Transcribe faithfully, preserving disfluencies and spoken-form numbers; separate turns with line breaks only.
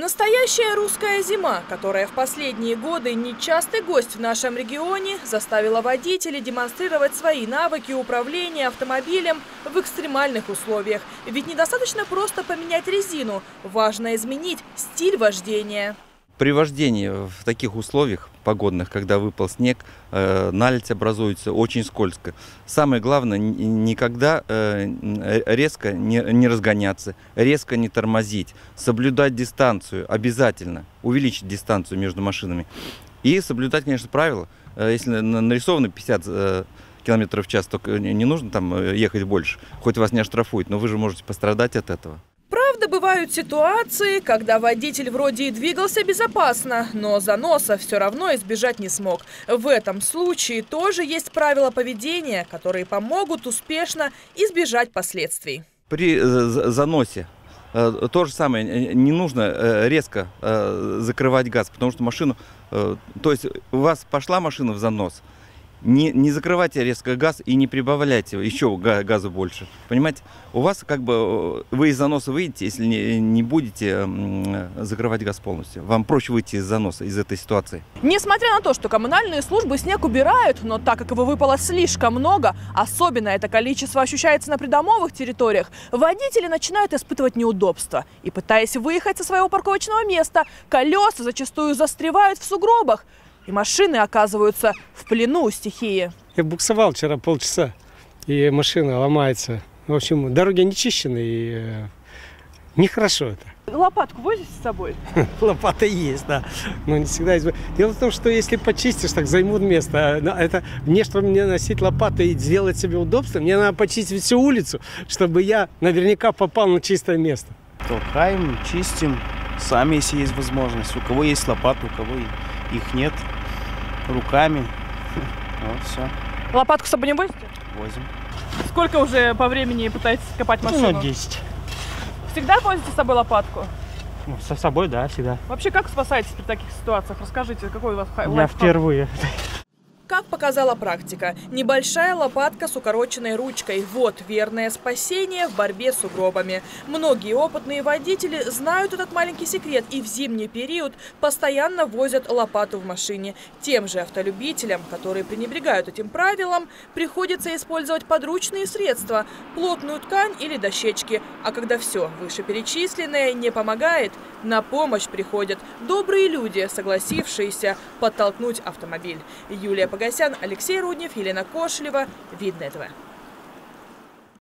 Настоящая русская зима, которая в последние годы нечастый гость в нашем регионе, заставила водителей демонстрировать свои навыки управления автомобилем в экстремальных условиях. Ведь недостаточно просто поменять резину, важно изменить стиль вождения.
При вождении в таких условиях погодных, когда выпал снег, э, наледь образуется, очень скользко. Самое главное, никогда э, резко не, не разгоняться, резко не тормозить, соблюдать дистанцию, обязательно увеличить дистанцию между машинами. И соблюдать, конечно, правила. Если нарисовано пятьдесят э, километров в час, то не нужно там ехать больше, хоть вас не оштрафуют, но вы же можете пострадать от этого.
Правда, бывают ситуации, когда водитель вроде и двигался безопасно, но заноса все равно избежать не смог. В этом случае тоже есть правила поведения, которые помогут успешно избежать последствий.
При заносе то же самое, не нужно резко закрывать газ, потому что машину, то есть у вас пошла машина в занос, Не, не закрывайте резко газ и не прибавляйте еще газу больше. Понимаете, у вас как бы вы из заноса выйдете, если не, не будете закрывать газ полностью. Вам проще выйти из заноса, из этой ситуации.
Несмотря на то, что коммунальные службы снег убирают, но так как его выпало слишком много, особенно это количество ощущается на придомовых территориях, водители начинают испытывать неудобства. И пытаясь выехать со своего парковочного места, колеса зачастую застревают в сугробах. И машины оказываются в плену у стихии.
Я буксовал вчера полчаса, и машина ломается. В общем, дороги не чищены, и э, нехорошо это.
Лопатку возите с собой?
Лопата есть, да, но не всегда есть. Дело в том, что если почистишь, так займут место. Это мне, чтобы мне носить лопату и сделать себе удобство, мне надо почистить всю улицу, чтобы я наверняка попал на чистое место.
Толкаем, чистим, сами, если есть возможность. У кого есть лопата, у кого их нет, руками. Вот, все.
Лопатку с собой не возите?
Возим.
Сколько уже по времени пытаетесь копать машину?
Ну, десять.
Всегда возите с собой лопатку?
Ну, со собой, да, всегда.
Вообще, как спасаетесь при таких ситуациях? Расскажите, какой у вас лайфхак?
Я впервые.
Как показала практика, небольшая лопатка с укороченной ручкой – вот верное спасение в борьбе с сугробами. Многие опытные водители знают этот маленький секрет и в зимний период постоянно возят лопату в машине. Тем же автолюбителям, которые пренебрегают этим правилам, приходится использовать подручные средства – плотную ткань или дощечки. А когда все вышеперечисленное не помогает, на помощь приходят добрые люди, согласившиеся подтолкнуть автомобиль. Юлия Погосян, Алексей Руднев, Елена Кошелева. Видное ТВ.